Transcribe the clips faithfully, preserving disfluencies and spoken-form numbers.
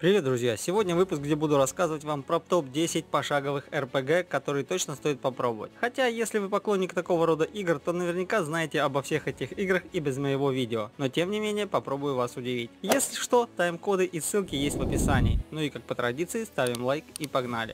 Привет, друзья! Сегодня выпуск, где буду рассказывать вам про топ десять пошаговых эр пэ гэ, которые точно стоит попробовать. Хотя, если вы поклонник такого рода игр, то наверняка знаете обо всех этих играх и без моего видео. Но тем не менее, попробую вас удивить. Если что, тайм-коды и ссылки есть в описании. Ну и как по традиции, ставим лайк и погнали.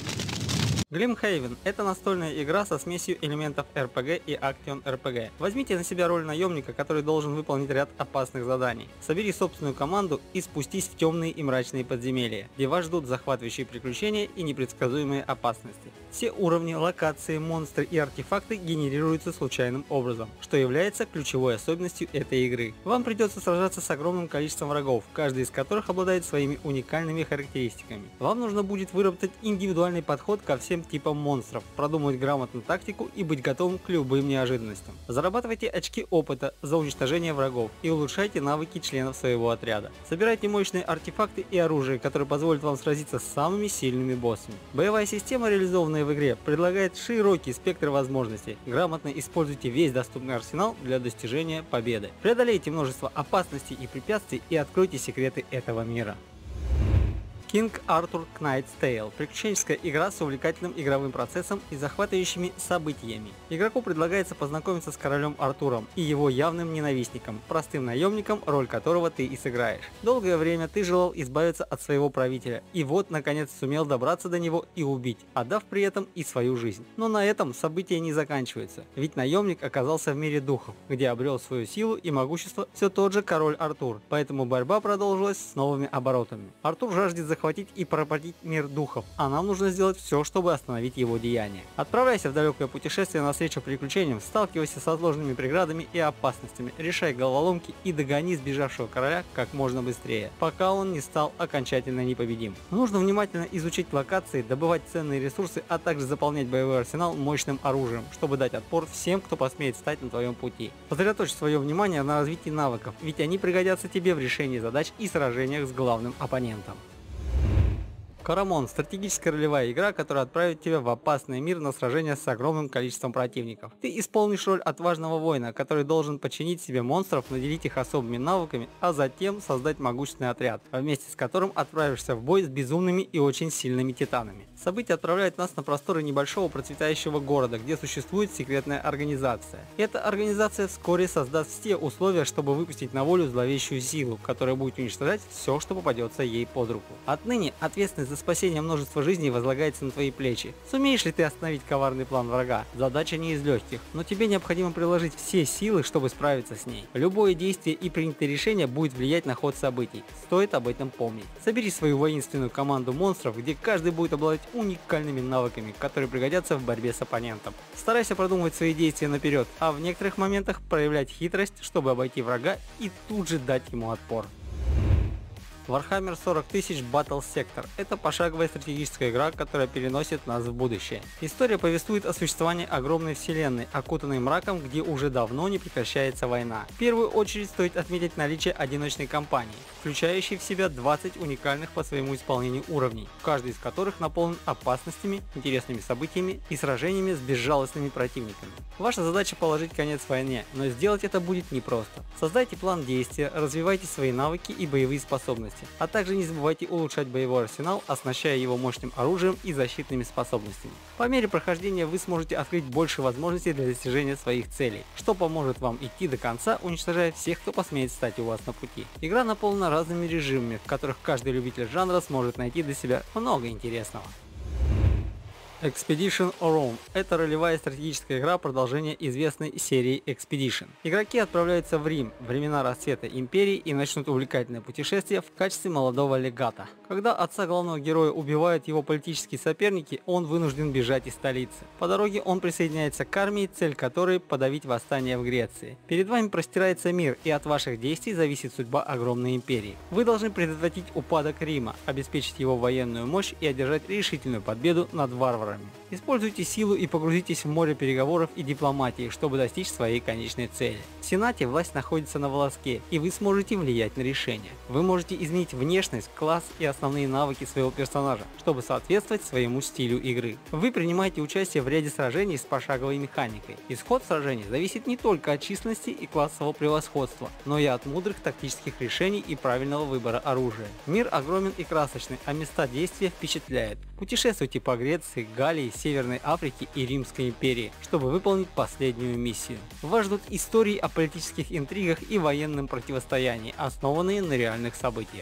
Gloomhaven – это настольная игра со смесью элементов эр пэ гэ и Action эр пэ гэ. Возьмите на себя роль наемника, который должен выполнить ряд опасных заданий. Собери собственную команду и спустись в темные и мрачные подземелья, где вас ждут захватывающие приключения и непредсказуемые опасности. Все уровни, локации, монстры и артефакты генерируются случайным образом, что является ключевой особенностью этой игры. Вам придется сражаться с огромным количеством врагов, каждый из которых обладает своими уникальными характеристиками. Вам нужно будет выработать индивидуальный подход ко всем типам монстров, продумать грамотную тактику и быть готовым к любым неожиданностям. Зарабатывайте очки опыта за уничтожение врагов и улучшайте навыки членов своего отряда. Собирайте мощные артефакты и оружие, которые позволят вам сразиться с самыми сильными боссами. Боевая система, реализованная в игре, предлагает широкий спектр возможностей. Грамотно используйте весь доступный арсенал для достижения победы. Преодолейте множество опасностей и препятствий и откройте секреты этого мира. King Arthur Knight's Tale – приключенческая игра с увлекательным игровым процессом и захватывающими событиями. Игроку предлагается познакомиться с королем Артуром и его явным ненавистником, простым наемником, роль которого ты и сыграешь. Долгое время ты желал избавиться от своего правителя, и вот наконец сумел добраться до него и убить, отдав при этом и свою жизнь. Но на этом события не заканчиваются, ведь наемник оказался в мире духов, где обрел свою силу и могущество все тот же король Артур, поэтому борьба продолжилась с новыми оборотами. Артур жаждет захватить захватить и поработить мир духов, а нам нужно сделать все, чтобы остановить его деяние. Отправляйся в далекое путешествие навстречу приключениям, сталкивайся со сложными преградами и опасностями, решай головоломки и догони сбежавшего короля как можно быстрее, пока он не стал окончательно непобедим. Нужно внимательно изучить локации, добывать ценные ресурсы, а также заполнять боевой арсенал мощным оружием, чтобы дать отпор всем, кто посмеет встать на твоем пути. Сосредоточь свое внимание на развитии навыков, ведь они пригодятся тебе в решении задач и сражениях с главным оппонентом. Корамон – стратегическая ролевая игра, которая отправит тебя в опасный мир на сражение с огромным количеством противников. Ты исполнишь роль отважного воина, который должен подчинить себе монстров, наделить их особыми навыками, а затем создать могущественный отряд, вместе с которым отправишься в бой с безумными и очень сильными титанами. События отправляют нас на просторы небольшого процветающего города, где существует секретная организация. Эта организация вскоре создаст все условия, чтобы выпустить на волю зловещую силу, которая будет уничтожать все, что попадется ей под руку. Отныне ответственность за спасение множества жизней возлагается на твои плечи. Сумеешь ли ты остановить коварный план врага? Задача не из легких, но тебе необходимо приложить все силы, чтобы справиться с ней. Любое действие и принятое решение будет влиять на ход событий. Стоит об этом помнить. Собери свою воинственную команду монстров, где каждый будет обладать уникальными навыками, которые пригодятся в борьбе с оппонентом. Старайся продумывать свои действия наперед, а в некоторых моментах проявлять хитрость, чтобы обойти врага и тут же дать ему отпор. Warhammer сорок тысяч Battle Sector – это пошаговая стратегическая игра, которая переносит нас в будущее. История повествует о существовании огромной вселенной, окутанной мраком, где уже давно не прекращается война. В первую очередь стоит отметить наличие одиночной кампании, включающей в себя двадцать уникальных по своему исполнению уровней, каждый из которых наполнен опасностями, интересными событиями и сражениями с безжалостными противниками. Ваша задача положить конец войне, но сделать это будет непросто. Создайте план действия, развивайте свои навыки и боевые способности. А также не забывайте улучшать боевой арсенал, оснащая его мощным оружием и защитными способностями. По мере прохождения вы сможете открыть больше возможностей для достижения своих целей, что поможет вам идти до конца, уничтожая всех, кто посмеет встать у вас на пути. Игра наполнена разными режимами, в которых каждый любитель жанра сможет найти для себя много интересного. Expedition Rome – это ролевая стратегическая игра продолжения известной серии Expedition. Игроки отправляются в Рим, времена расцвета империи, и начнут увлекательное путешествие в качестве молодого легата. Когда отца главного героя убивают его политические соперники, он вынужден бежать из столицы. По дороге он присоединяется к армии, цель которой – подавить восстание в Греции. Перед вами простирается мир, и от ваших действий зависит судьба огромной империи. Вы должны предотвратить упадок Рима, обеспечить его военную мощь и одержать решительную победу над варварами. Используйте силу и погрузитесь в море переговоров и дипломатии, чтобы достичь своей конечной цели. В Сенате власть находится на волоске, и вы сможете влиять на решения. Вы можете изменить внешность, класс и основные навыки своего персонажа, чтобы соответствовать своему стилю игры. Вы принимаете участие в ряде сражений с пошаговой механикой. Исход сражений зависит не только от численности и классового превосходства, но и от мудрых тактических решений и правильного выбора оружия. Мир огромен и красочный, а места действия впечатляют. Путешествуйте по Греции, Галлии, Северной Африке и Римской империи, чтобы выполнить последнюю миссию. Вас ждут истории о политических интригах и военном противостоянии, основанные на реальных событиях.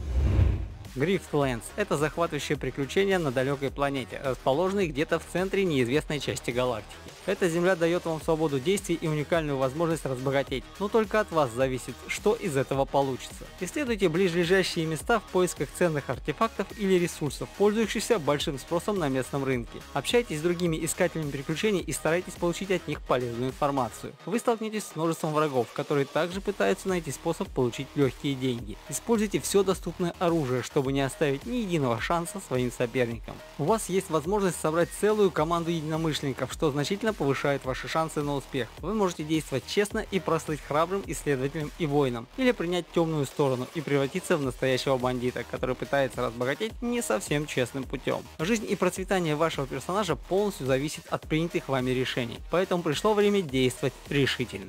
Грифтлендс – это захватывающее приключение на далекой планете, расположенной где-то в центре неизвестной части галактики. Эта земля дает вам свободу действий и уникальную возможность разбогатеть, но только от вас зависит, что из этого получится. Исследуйте ближайшие места в поисках ценных артефактов или ресурсов, пользующихся большим спросом на местном рынке. Общайтесь с другими искателями приключений и старайтесь получить от них полезную информацию. Вы столкнетесь с множеством врагов, которые также пытаются найти способ получить легкие деньги. Используйте все доступное оружие, чтобы не оставить ни единого шанса своим соперникам. У вас есть возможность собрать целую команду единомышленников, что значительно повышает ваши шансы на успех. Вы можете действовать честно и прослыть храбрым исследователем и воином, или принять темную сторону и превратиться в настоящего бандита, который пытается разбогатеть не совсем честным путем. Жизнь и процветание вашего персонажа полностью зависит от принятых вами решений, поэтому пришло время действовать решительно.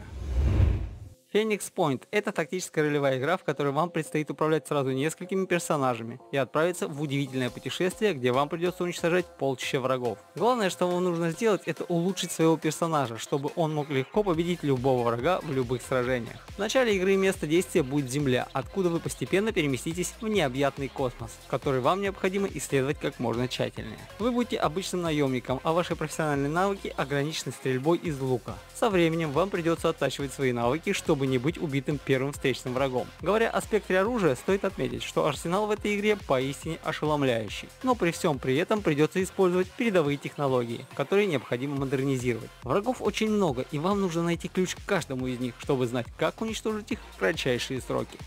Phoenix Point – это тактическая ролевая игра, в которой вам предстоит управлять сразу несколькими персонажами и отправиться в удивительное путешествие, где вам придется уничтожать полчища врагов. Главное, что вам нужно сделать, это улучшить своего персонажа, чтобы он мог легко победить любого врага в любых сражениях. В начале игры место действия будет Земля, откуда вы постепенно переместитесь в необъятный космос, который вам необходимо исследовать как можно тщательнее. Вы будете обычным наемником, а ваши профессиональные навыки ограничены стрельбой из лука. Со временем вам придется оттачивать свои навыки, чтобы не быть убитым первым встречным врагом. Говоря о спектре оружия, стоит отметить, что арсенал в этой игре поистине ошеломляющий. Но при всем при этом придется использовать передовые технологии, которые необходимо модернизировать. Врагов очень много, и вам нужно найти ключ к каждому из них, чтобы знать, как уничтожить их в кратчайшие сроки.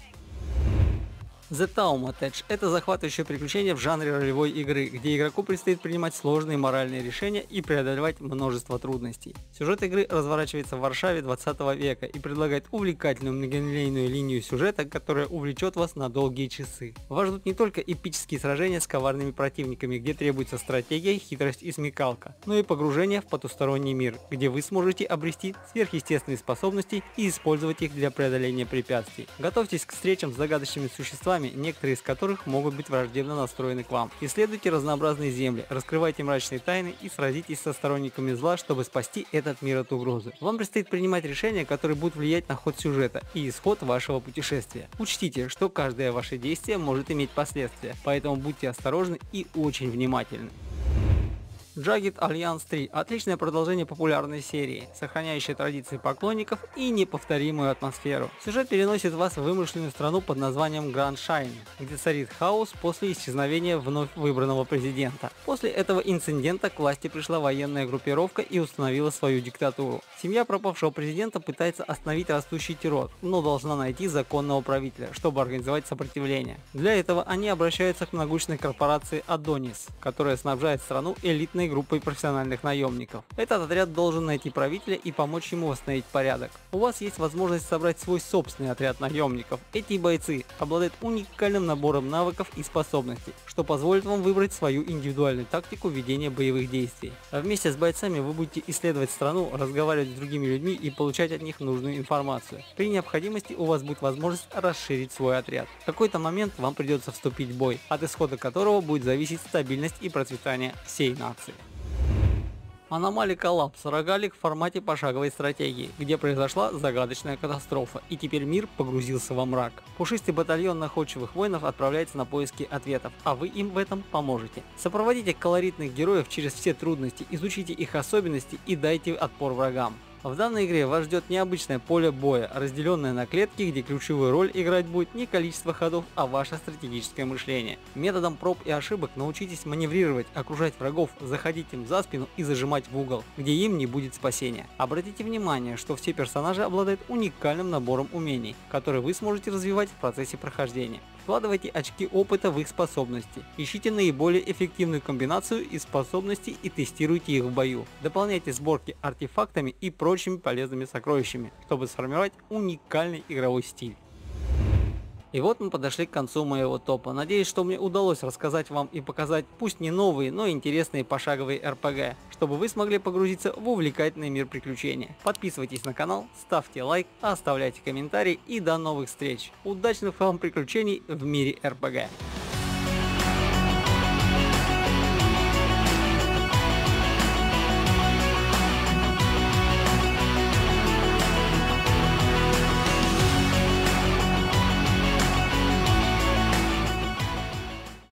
The Taumatage – это захватывающее приключение в жанре ролевой игры, где игроку предстоит принимать сложные моральные решения и преодолевать множество трудностей. Сюжет игры разворачивается в Варшаве двадцатого века и предлагает увлекательную многолинейную линию сюжета, которая увлечет вас на долгие часы. Вас ждут не только эпические сражения с коварными противниками, где требуется стратегия, хитрость и смекалка, но и погружение в потусторонний мир, где вы сможете обрести сверхъестественные способности и использовать их для преодоления препятствий. Готовьтесь к встречам с загадочными существами, некоторые из которых могут быть враждебно настроены к вам. Исследуйте разнообразные земли, раскрывайте мрачные тайны и сразитесь со сторонниками зла, чтобы спасти этот мир от угрозы. Вам предстоит принимать решения, которые будут влиять на ход сюжета и исход вашего путешествия. Учтите, что каждое ваше действие может иметь последствия, поэтому будьте осторожны и очень внимательны. Jagged Alliance три – отличное продолжение популярной серии, сохраняющее традиции поклонников и неповторимую атмосферу. Сюжет переносит вас в вымышленную страну под названием Grand Shine, где царит хаос после исчезновения вновь выбранного президента. После этого инцидента к власти пришла военная группировка и установила свою диктатуру. Семья пропавшего президента пытается остановить растущий террор, но должна найти законного правителя, чтобы организовать сопротивление. Для этого они обращаются к могучной корпорации Adonis, которая снабжает страну элитной группой профессиональных наемников. Этот отряд должен найти правителя и помочь ему восстановить порядок. У вас есть возможность собрать свой собственный отряд наемников. Эти бойцы обладают уникальным набором навыков и способностей, что позволит вам выбрать свою индивидуальную тактику ведения боевых действий. А вместе с бойцами вы будете исследовать страну, разговаривать с другими людьми и получать от них нужную информацию. При необходимости у вас будет возможность расширить свой отряд. В какой-то момент вам придется вступить в бой, от исхода которого будет зависеть стабильность и процветание всей нации. Аномалия Коллапс – рогалик в формате пошаговой стратегии, где произошла загадочная катастрофа, и теперь мир погрузился во мрак. Пушистый батальон находчивых воинов отправляется на поиски ответов, а вы им в этом поможете. Сопроводите колоритных героев через все трудности, изучите их особенности и дайте отпор врагам. В данной игре вас ждет необычное поле боя, разделенное на клетки, где ключевую роль играть будет не количество ходов, а ваше стратегическое мышление. Методом проб и ошибок научитесь маневрировать, окружать врагов, заходить им за спину и зажимать в угол, где им не будет спасения. Обратите внимание, что все персонажи обладают уникальным набором умений, которые вы сможете развивать в процессе прохождения. Вкладывайте очки опыта в их способности, ищите наиболее эффективную комбинацию из способностей и тестируйте их в бою. Дополняйте сборки артефактами и прочими полезными сокровищами, чтобы сформировать уникальный игровой стиль. И вот мы подошли к концу моего топа. Надеюсь, что мне удалось рассказать вам и показать пусть не новые, но интересные пошаговые эр пэ гэ, чтобы вы смогли погрузиться в увлекательный мир приключения. Подписывайтесь на канал, ставьте лайк, оставляйте комментарии и до новых встреч. Удачных вам приключений в мире эр пэ гэ.